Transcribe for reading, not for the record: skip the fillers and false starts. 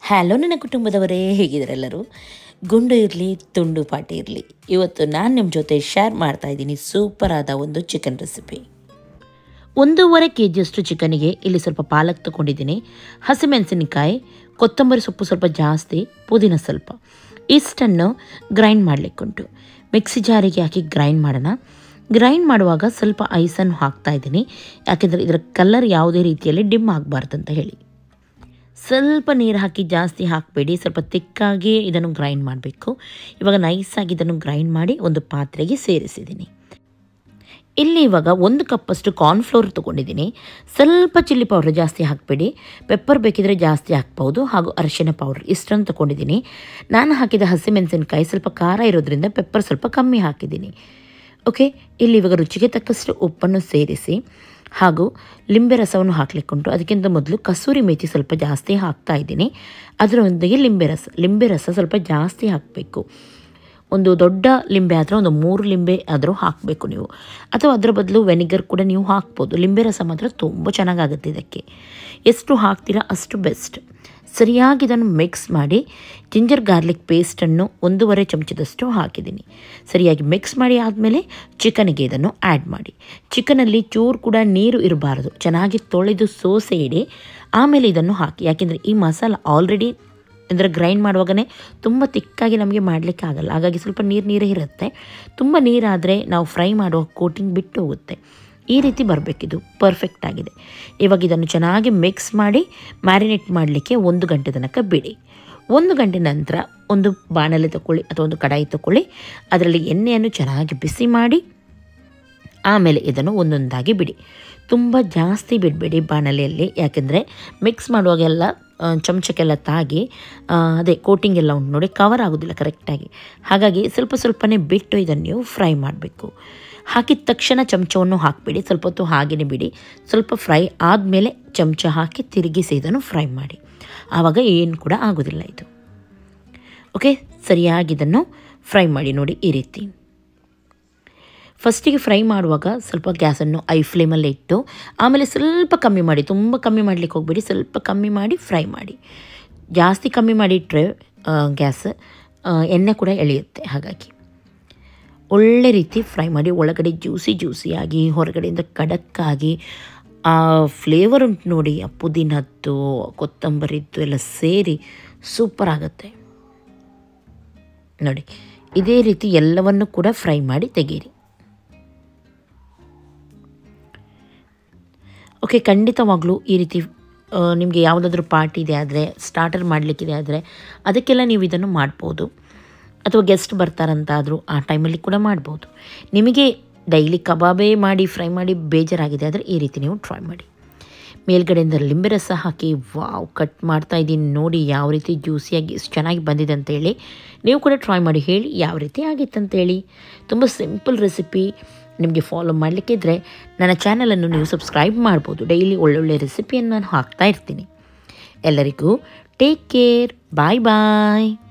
Hello ನನ್ನ ಕುಟುಂಬದವರೇ, ಹೇಗಿದ್ದಾರೆಲ್ಲರೂ? ಗುಂಡು ಇರಲಿ ತುಂಡು ಪಾಟಿ ಇರಲಿ, ಇವತ್ತು ನಾನು ನಿಮ್ಮ ಜೊತೆ ಶೇರ್ ಮಾಡ್ತಾ ಇದ್ದೀನಿ ಸೂಪರ್ ಆದ ಒಂದು ಚಿಕನ್ ರೆಸಿಪಿ. 1.5 kg ಚಿಕನಿಗೆ ಇಲ್ಲಿ ಸ್ವಲ್ಪ ಪಾಲಕ್ ತೊಗೊಂಡಿದ್ದೀನಿ, ಹಸಿಮೆಣಸಿನಕಾಯಿ, ಕೊತ್ತಂಬರಿ ಸೊಪ್ಪು ಸ್ವಲ್ಪ ಜಾಸ್ತಿ, ಪುದೀನ ಸ್ವಲ್ಪ, ಇಷ್ಟನ್ನು ಗ್ರೈಂಡ್ ಮಾಡಲಿಕ್ಕುಂಟು. ಮಿಕ್ಸಿ ಜಾರಿಗೆ ಹಾಕಿ ಗ್ರೈಂಡ್ ಮಾಡೋಣ. ಗ್ರೈಂಡ್ ಮಾಡುವಾಗ ಸ್ವಲ್ಪ ಐಸನ್ನು ಹಾಕ್ತಾ ಇದ್ದೀನಿ, ಯಾಕೆಂದರೆ ಇದರ ಕಲರ್ ಯಾವುದೇ ರೀತಿಯಲ್ಲಿ ಡಿಮ್ ಆಗಬಾರ್ದು ಅಂತ ಹೇಳಿ. ಸ್ವಲ್ಪ ನೀರು ಹಾಕಿ ಜಾಸ್ತಿ ಹಾಕಬೇಡಿ, ಸ್ವಲ್ಪ ತಿಕ್ಕಾಗಿ ಇದನ್ನು ಗ್ರೈಂಡ್ ಮಾಡಬೇಕು. ಇವಾಗ ನೈಸಾಗಿ ಇದನ್ನು ಗ್ರೈಂಡ್ ಮಾಡಿ ಒಂದು ಪಾತ್ರೆಗೆ ಸೇರಿಸಿದ್ದೀನಿ. ಇಲ್ಲಿ ಇವಾಗ 1 ಕಪ್ಪಷ್ಟು ಕಾರ್ನ್ಫ್ಲೋರ್ ತೊಗೊಂಡಿದ್ದೀನಿ. ಸ್ವಲ್ಪ ಚಿಲ್ಲಿ ಪೌಡರ್ ಜಾಸ್ತಿ ಹಾಕಬೇಡಿ, ಪೆಪ್ಪರ್ ಬೇಕಿದ್ರೆ ಜಾಸ್ತಿ ಹಾಕ್ಬೋದು, ಹಾಗೂ ಅರಿಶಿನ ಪೌಡರ್ ಇಷ್ಟನ್ನು ತೊಗೊಂಡಿದ್ದೀನಿ. ನಾನು ಹಾಕಿದ ಹಸಿಮೆಣಸಿನಕಾಯಿ ಸ್ವಲ್ಪ ಖಾರ ಇರೋದ್ರಿಂದ ಪೆಪ್ಪರ್ ಸ್ವಲ್ಪ ಕಮ್ಮಿ ಹಾಕಿದ್ದೀನಿ. ಓಕೆ, ಇಲ್ಲಿ ಇವಾಗ ರುಚಿಗೆ ತಕ್ಕಷ್ಟು ಉಪ್ಪನ್ನು ಸೇರಿಸಿ ಹಾಗೂ ಲಿಂಬೆ ರಸವನ್ನು ಹಾಕಲಿಕ್ಕುಂಟು. ಅದಕ್ಕಿಂತ ಮೊದಲು ಕಸೂರಿ ಮೇಥಿ ಸ್ವಲ್ಪ ಜಾಸ್ತಿ ಹಾಕ್ತಾ ಇದ್ದೀನಿ. ಅದರೊಂದಿಗೆ ಲಿಂಬೆ ರಸ ಸ್ವಲ್ಪ ಜಾಸ್ತಿ ಹಾಕಬೇಕು. ಒಂದು ದೊಡ್ಡ ಲಿಂಬೆ ಆದರೆ ಒಂದು 3 ಲಿಂಬೆ ಆದರೂ ಹಾಕಬೇಕು ನೀವು, ಅಥವಾ ಅದರ ಬದಲು ವೆನಿಗರ್ ಕೂಡ ನೀವು ಹಾಕ್ಬೋದು. ಲಿಂಬೆ ರಸ ಮಾತ್ರ ತುಂಬ ಚೆನ್ನಾಗಾಗುತ್ತೆ ಇದಕ್ಕೆ. ಎಷ್ಟು ಹಾಕ್ತೀರಾ ಅಷ್ಟು ಬೆಸ್ಟ್. ಸರಿಯಾಗಿ ಇದನ್ನು ಮಿಕ್ಸ್ ಮಾಡಿ ಜಿಂಜರ್ ಗಾರ್ಲಿಕ್ ಪೇಸ್ಟನ್ನು 1.5 ಚಮಚದಷ್ಟು ಹಾಕಿದ್ದೀನಿ. ಸರಿಯಾಗಿ ಮಿಕ್ಸ್ ಮಾಡಿ ಆದಮೇಲೆ ಚಿಕನಿಗೆ ಇದನ್ನು ಆ್ಯಡ್ ಮಾಡಿ. ಚಿಕನಲ್ಲಿ ಚೂರು ಕೂಡ ನೀರು ಇರಬಾರ್ದು, ಚೆನ್ನಾಗಿ ತೊಳೆದು ಸೋಸೆ ಇಡಿ, ಆಮೇಲೆ ಇದನ್ನು ಹಾಕಿ. ಯಾಕೆಂದರೆ ಈ ಮಸಾಲ ಆಲ್ರೆಡಿ ಅಂದರೆ ಗ್ರೈಂಡ್ ಮಾಡುವಾಗಲೇ ತುಂಬ ತಿಕ್ಕಾಗಿ ನಮಗೆ ಮಾಡಲಿಕ್ಕೆ ಆಗಲ್ಲ, ಹಾಗಾಗಿ ಸ್ವಲ್ಪ ನೀರೇ ಇರುತ್ತೆ. ತುಂಬ ನೀರಾದರೆ ನಾವು ಫ್ರೈ ಮಾಡುವ ಕೋಟಿಂಗ್ ಬಿಟ್ಟು ಹೋಗುತ್ತೆ. ಈ ರೀತಿ ಬರಬೇಕಿದು, ಪರ್ಫೆಕ್ಟ್ ಆಗಿದೆ. ಇವಾಗ ಇದನ್ನು ಚೆನ್ನಾಗಿ ಮಿಕ್ಸ್ ಮಾಡಿ ಮ್ಯಾರಿನೇಟ್ ಮಾಡಲಿಕ್ಕೆ 1 ಗಂಟೆ ತನಕ ಬಿಡಿ. 1 ಗಂಟೆ ನಂತರ ಒಂದು ಬಾಣಲೆ ತಗೊಳ್ಳಿ ಅಥವಾ ಒಂದು ಕಡಾಯಿ ತಗೊಳ್ಳಿ, ಅದರಲ್ಲಿ ಎಣ್ಣೆಯನ್ನು ಚೆನ್ನಾಗಿ ಬಿಸಿ ಮಾಡಿ ಆಮೇಲೆ ಇದನ್ನು ಒಂದೊಂದಾಗಿ ಬಿಡಿ. ತುಂಬ ಜಾಸ್ತಿ ಬಿಡಬೇಡಿ ಬಾಣಲೆಯಲ್ಲಿ, ಯಾಕೆಂದರೆ ಮಿಕ್ಸ್ ಮಾಡುವಾಗೆಲ್ಲ ಚಮಚಕ್ಕೆಲ್ಲ ತಾಗಿ ಅದೇ ಕೋಟಿಂಗ್ ಎಲ್ಲ ಉಂಟು ನೋಡಿ, ಕವರ್ ಆಗೋದಿಲ್ಲ ಕರೆಕ್ಟಾಗಿ. ಹಾಗಾಗಿ ಸ್ವಲ್ಪನೇ ಬಿಟ್ಟು ಇದನ್ನು ನೀವು ಫ್ರೈ ಮಾಡಬೇಕು. ಹಾಕಿದ ತಕ್ಷಣ ಚಮಚವನ್ನು ಹಾಕಿಬಿಡಿ, ಸ್ವಲ್ಪ ಹೊತ್ತು ಹಾಗೆಯೇ ಬಿಡಿ. ಸ್ವಲ್ಪ ಫ್ರೈ ಆದಮೇಲೆ ಚಮಚ ಹಾಕಿ ತಿರುಗಿಸಿ ಇದನ್ನು ಫ್ರೈ ಮಾಡಿ, ಆವಾಗ ಏನು ಕೂಡ ಆಗೋದಿಲ್ಲ ಇದು. ಓಕೆ, ಸರಿಯಾಗಿ ಇದನ್ನು ಫ್ರೈ ಮಾಡಿ ನೋಡಿ ಈ ರೀತಿ. ಫಸ್ಟಿಗೆ ಫ್ರೈ ಮಾಡುವಾಗ ಸ್ವಲ್ಪ ಗ್ಯಾಸನ್ನು ಐ ಫ್ಲೇಮಲ್ಲಿ ಇಟ್ಟು ಆಮೇಲೆ ಸ್ವಲ್ಪ ಕಮ್ಮಿ ಮಾಡಿ, ತುಂಬ ಕಮ್ಮಿ ಮಾಡಲಿಕ್ಕೆ ಹೋಗಬೇಡಿ, ಸ್ವಲ್ಪ ಕಮ್ಮಿ ಮಾಡಿ ಫ್ರೈ ಮಾಡಿ. ಜಾಸ್ತಿ ಕಮ್ಮಿ ಮಾಡಿ ಇಟ್ಟರೆ ಗ್ಯಾಸ್ ಎಣ್ಣೆ ಕೂಡ ಎಳೆಯುತ್ತೆ. ಹಾಗಾಗಿ ಒಳ್ಳೆ ರೀತಿ ಫ್ರೈ ಮಾಡಿ, ಒಳಗಡೆ ಜ್ಯೂಸಿಯಾಗಿ ಹೊರಗಡೆಯಿಂದ ಖಡಕ್ಕಾಗಿ ಆ ಫ್ಲೇವರ್ ಉಂಟು ನೋಡಿ, ಆ ಪುದೀನದ್ದು ಕೊತ್ತಂಬರಿದ್ದು ಎಲ್ಲ ಸೇರಿ ಸೂಪರ್ ಆಗುತ್ತೆ ನೋಡಿ. ಇದೇ ರೀತಿ ಎಲ್ಲವನ್ನು ಕೂಡ ಫ್ರೈ ಮಾಡಿ ತೆಗೀರಿ. ಓಕೆ, ಖಂಡಿತವಾಗ್ಲೂ ಈ ರೀತಿ ನಿಮಗೆ ಯಾವುದಾದ್ರೂ ಪಾರ್ಟಿ ಇದೆ ಆದರೆ, ಸ್ಟಾರ್ಟರ್ ಮಾಡಲಿಕ್ಕಿದೆ ಆದರೆ ಅದಕ್ಕೆಲ್ಲ ನೀವು ಇದನ್ನು ಮಾಡ್ಬೋದು, ಅಥವಾ ಗೆಸ್ಟ್ ಬರ್ತಾರಂತಾದರೂ ಆ ಟೈಮಲ್ಲಿ ಕೂಡ ಮಾಡ್ಬೋದು. ನಿಮಗೆ ಡೈಲಿ ಕಬಾಬೇ ಮಾಡಿ ಫ್ರೈ ಮಾಡಿ ಬೇಜಾರಾಗಿದೆ ಆದರೆ ಈ ರೀತಿ ನೀವು ಟ್ರೈ ಮಾಡಿ. ಮೇಲ್ಗಡೆಯಿಂದ ಲಿಂಬೆ ರಸ ಹಾಕಿ ವಾವ್ ಕಟ್ ಮಾಡ್ತಾ ಇದ್ದೀನಿ ನೋಡಿ, ಯಾವ ರೀತಿ ಜ್ಯೂಸಿಯಾಗಿ ಎಷ್ಟು ಚೆನ್ನಾಗಿ ಬಂದಿದೆ ಅಂತೇಳಿ. ನೀವು ಕೂಡ ಟ್ರೈ ಮಾಡಿ ಹೇಳಿ ಯಾವ ರೀತಿ ಆಗಿತ್ತಂತೇಳಿ. ತುಂಬ ಸಿಂಪಲ್ ರೆಸಿಪಿ. ನಿಮಗೆ ಫಾಲೋ ಮಾಡಲಿಕ್ಕಿದ್ರೆ ನನ್ನ ಚಾನಲನ್ನು ನೀವು ಸಬ್ಸ್ಕ್ರೈಬ್ ಮಾಡ್ಬೋದು. ಡೈಲಿ ಒಳ್ಳೊಳ್ಳೆ ರೆಸಿಪಿಯನ್ನು ನಾನು ಹಾಕ್ತಾ ಇರ್ತೀನಿ. ಎಲ್ಲರಿಗೂ ಟೇಕ್ ಕೇರ್, ಬಾಯ್ ಬಾಯ್.